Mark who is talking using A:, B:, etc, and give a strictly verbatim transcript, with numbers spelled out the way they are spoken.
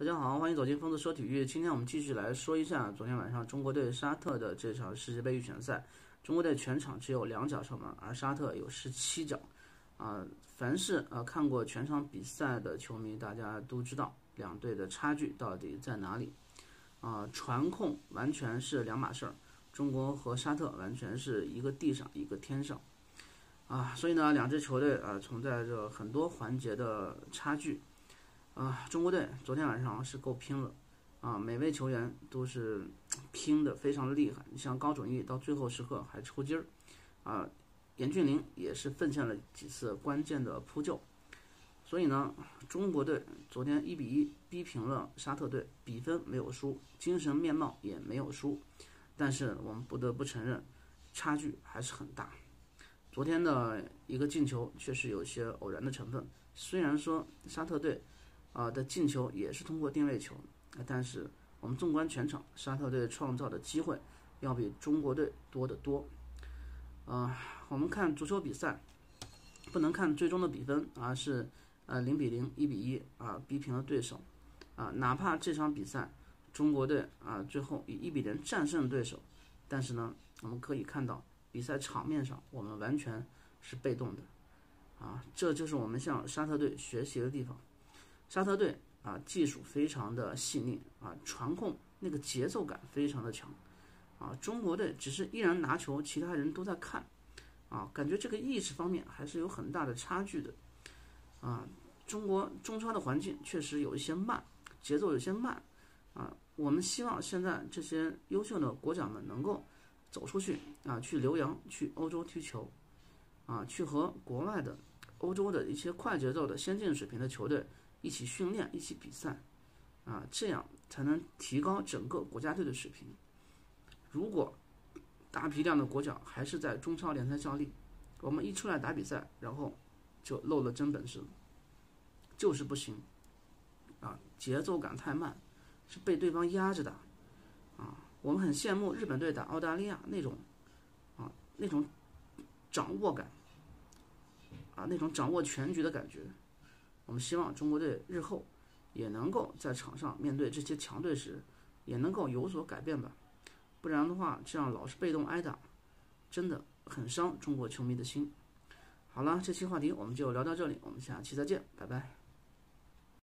A: 大家好，欢迎走进疯子说体育。今天我们继续来说一下昨天晚上中国队沙特的这场世界杯预选赛。中国队全场只有两脚射门，而沙特有十七脚。啊、呃，凡是啊、呃、看过全场比赛的球迷，大家都知道两队的差距到底在哪里。啊、呃，传控完全是两码事儿，中国和沙特完全是一个地上一个天上。啊，所以呢，两支球队啊、呃、存在着很多环节的差距。啊，中国队昨天晚上是够拼了，啊，每位球员都是拼的非常的厉害。你像高准翼到最后时刻还抽筋儿，啊，严俊凌也是奉献了几次关键的扑救。所以呢，中国队昨天一比一逼平了沙特队，比分没有输，精神面貌也没有输，但是我们不得不承认，差距还是很大。昨天的一个进球确实有些偶然的成分，虽然说沙特队啊、呃、的进球也是通过定位球，但是我们纵观全场，沙特队创造的机会要比中国队多得多。啊、呃，我们看足球比赛，不能看最终的比分，而是呃零比零、一比一啊逼平了对手啊、呃，哪怕这场比赛中国队啊、呃、最后以一比零战胜对手，但是呢，我们可以看到比赛场面上我们完全是被动的啊，这就是我们向沙特队学习的地方。沙特队啊，技术非常的细腻啊，传控那个节奏感非常的强啊。中国队只是依然拿球，其他人都在看啊，感觉这个意识方面还是有很大的差距的啊。中国中超的环境确实有一些慢，节奏有些慢啊。我们希望现在这些优秀的国脚们能够走出去啊，去留洋，去欧洲踢球啊，去和国外的欧洲的一些快节奏的先进水平的球队一起训练，一起比赛，啊，这样才能提高整个国家队的水平。如果大批量的国脚还是在中超联赛效力，我们一出来打比赛，然后就漏了真本事了，就是不行，啊，节奏感太慢，是被对方压着打，啊，我们很羡慕日本队打澳大利亚那种，啊，那种掌握感，啊，那种掌握全局的感觉。我们希望中国队日后也能够在场上面对这些强队时，也能够有所改变吧。不然的话，这样老是被动挨打，真的很伤中国球迷的心。好了，这期话题我们就聊到这里，我们下期再见，拜拜。